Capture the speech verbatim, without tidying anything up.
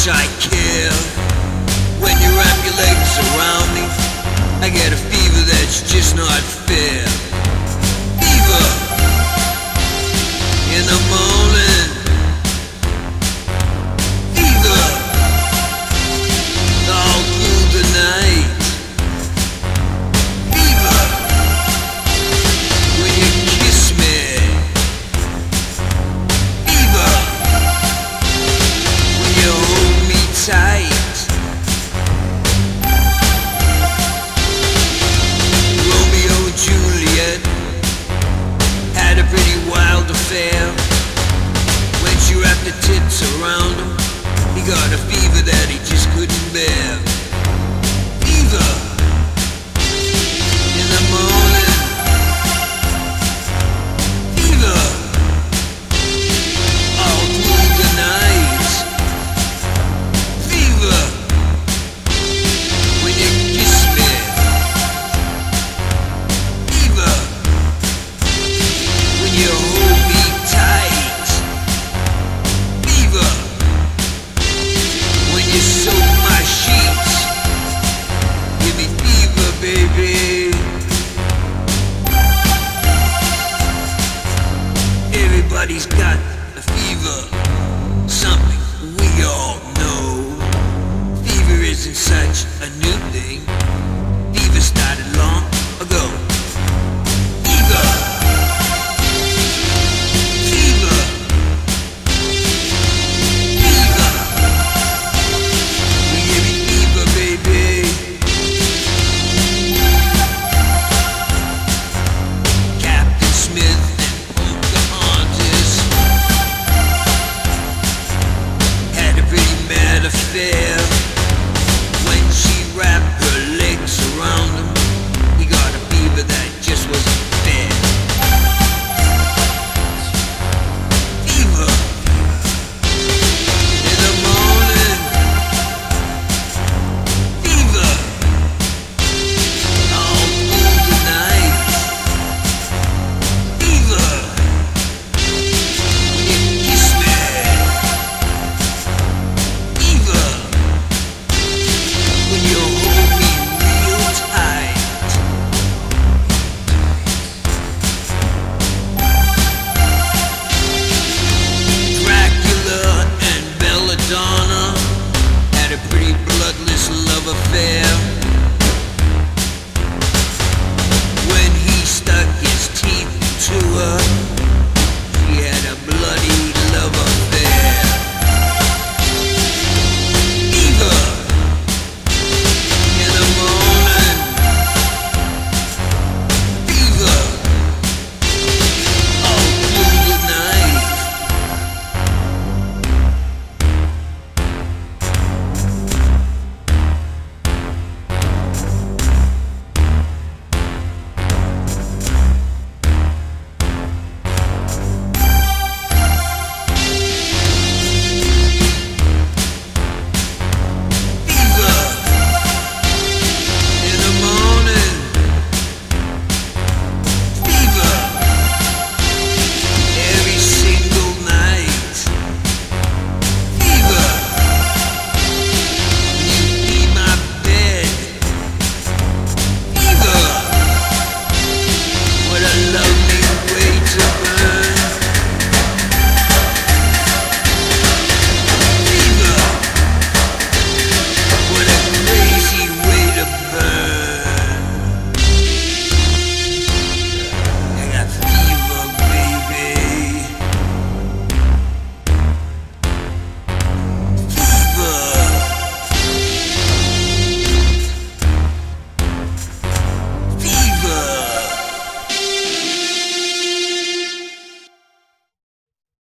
I care when you wrap your legs around me. I get a fever that's just not fair. Fever in the morning. Fever all through the night. Fever when you kiss me. Fever when you hold me tight. Juliet had a pretty wild affair. When she wrapped her tits around him, he got a fever that he just couldn't bear. Fever in the morning. Fever all through the night. Fever when you kiss me. You hold me tight. Fever when you soak my sheets. Give me fever, baby. Everybody's got a fever, something we all know. Fever isn't such a new thing. Fever started long